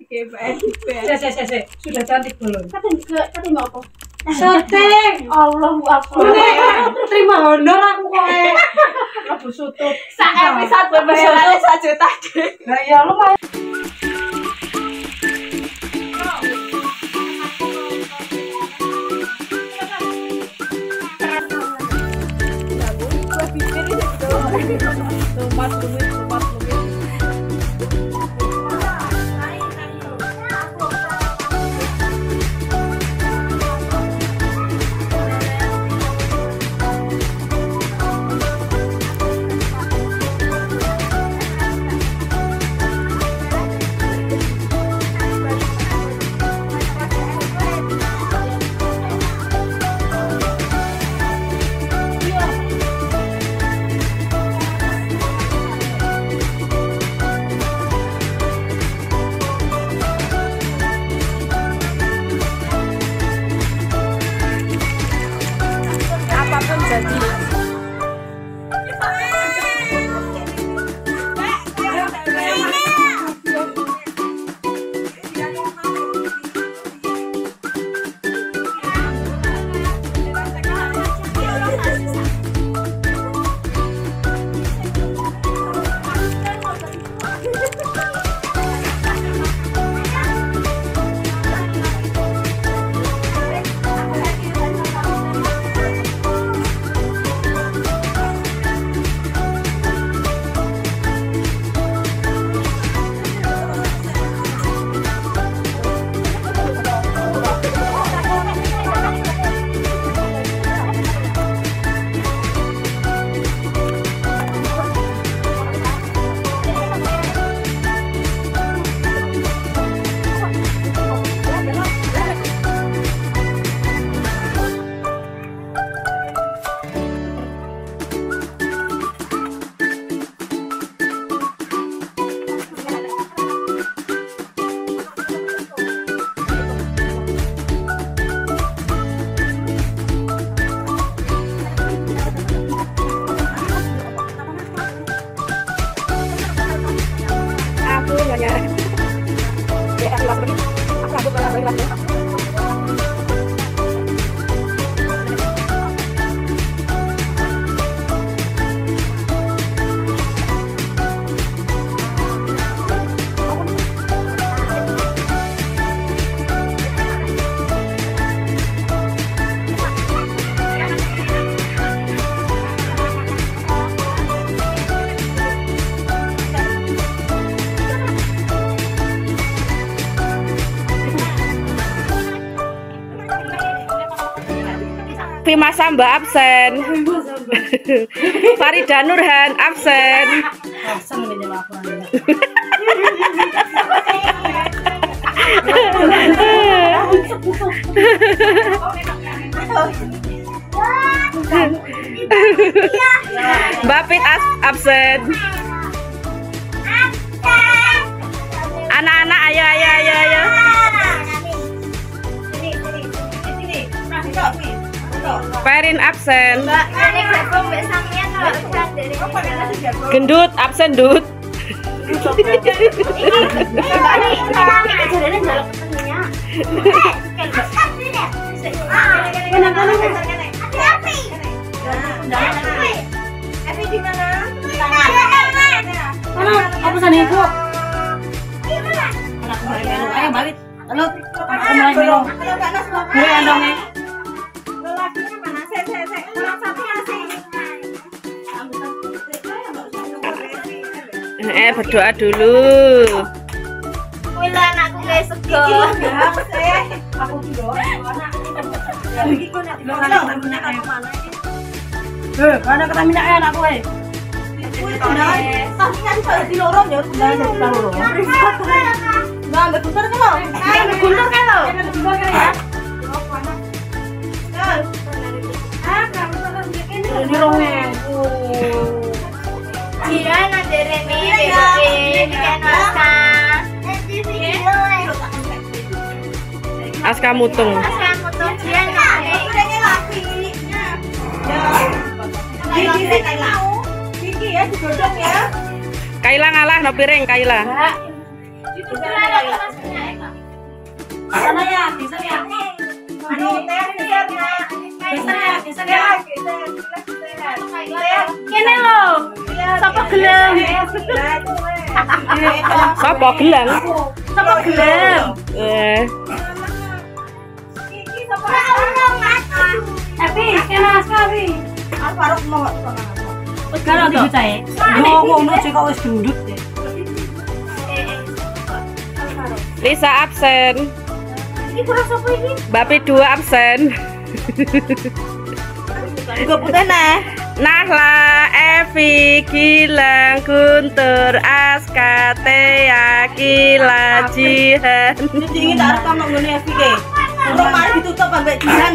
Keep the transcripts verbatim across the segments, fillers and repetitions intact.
Se se se sudah cantik belum? Katen ke katen mau apa? Syuting. Allahu Akbar. Ini terima honor aku kok. Aku sutut. Sak episode berbayarane satu juta. Lah ya lumayan. Tumas rumit, tumas rumit. Apapun jadi. Vima Samba absen. Farida Nurhan absen. Absen ini laporan. Mbak Pit absen. Anak-anak ayo ayo ayo ayo. Perin absen. Gendut absen Dut. Apa sana ibu? Ayo balik. Halo. Aku mulai minum. Gue andongnya. Eh berdoa dulu. Wila anakku guys sego. Aku doa anak. Eh, mana kata minyak anakku eh. Tapi kan kalau di lorong ya udah di lorong. Nah, ambil guntur kan lo? Ambil guntur kan lo? Ambil guntur kan ya? Ah, kamu terus bikin Ini rongnya. Iya, nanti Remi, Bebe, bikin Aska. Aska mutung. Aska mutung dia nanti. Gigi mau. Gigi ya digodok ya. Kaila ngalah no piring Kaila. Itu kan ada Sana ya, geser ya. Anu, teh geser ya. Geser ya, geser ya. Geser, geser. Kene lho. Sapa gelem? Sapa gelem? Sapa gelem? Eh, Iki sapa? Tapi, kena sekali. Alfaruk mau Kalau dibucain. Yo, ngono sih kok wis gendut deh. Lisa absen. Iki kurang sapa iki? Bapi dua absen. Juga putih nah. Nahla, Evi, Gilang, Guntur, Aska, Tea, Kila, Jihan. Jadi ini tak rekam nang ngene F K. Urung mari ditutup ambek jihan.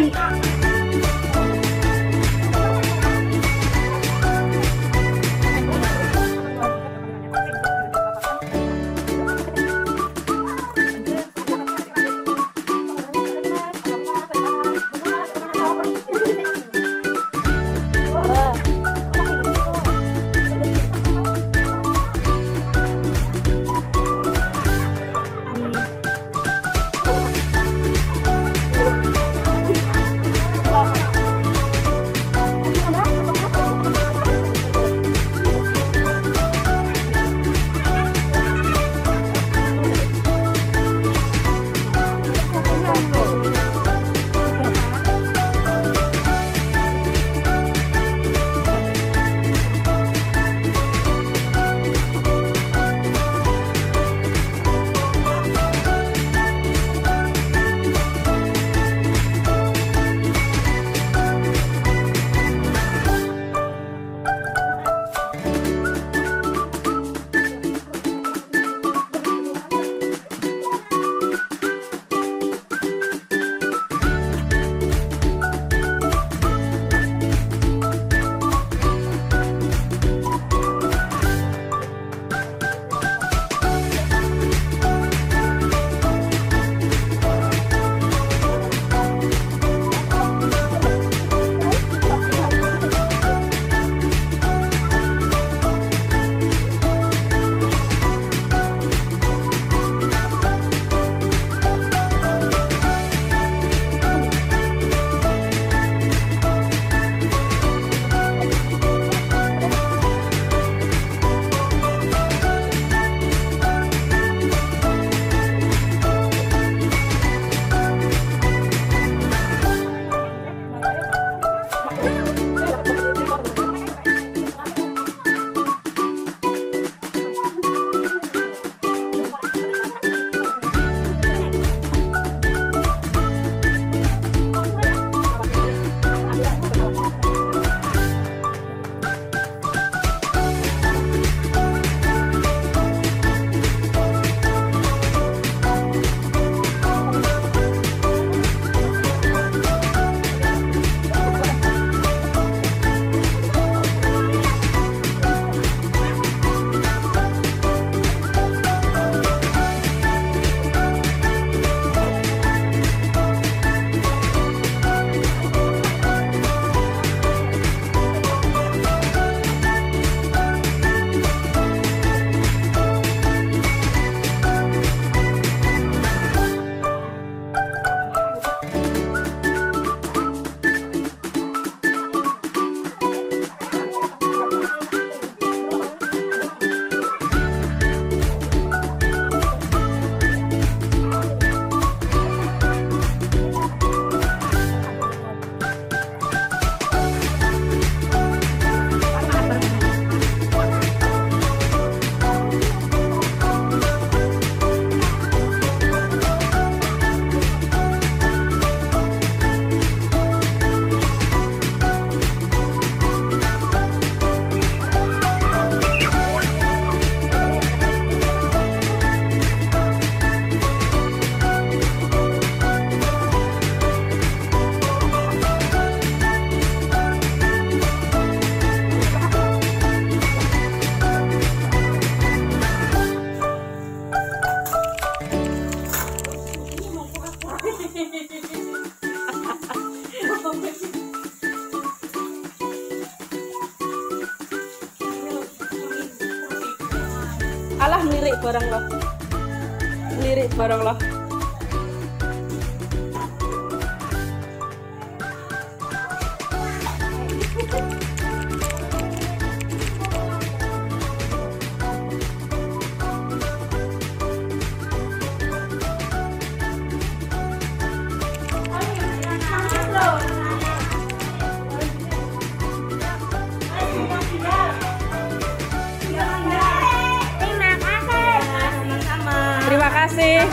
Alah melirik barang lo. Melirik barang lo.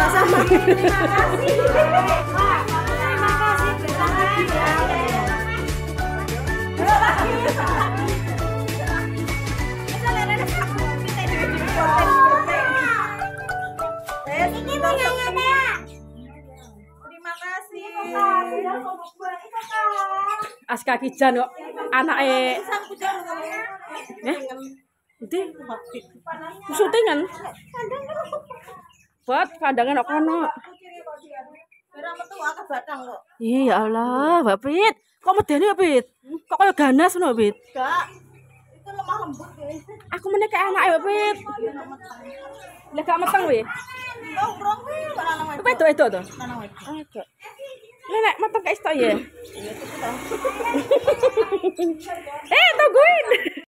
sama-sama. Terima kasih. Pak, terima kasih. Terima Ini punyanya Tea. Terima kasih. Aska Kijan kok anake eh Nanti syutingan buat kandangan kok kono. Berapa tuh akeh batang kok. Iya ya Allah, Mbak Pit. Kok medeni ya, Pit? Kok kaya ganas ngono, Pit? Enggak. Itu lemah lembut kuwi. Aku meneh kayak anake, Mbak Pit. Lah gak meteng kuwi. Oh, brong kuwi lanang Itu itu itu to. lanang wedok. Oke. Nenek meteng kayak isto ya. Eh, tungguin.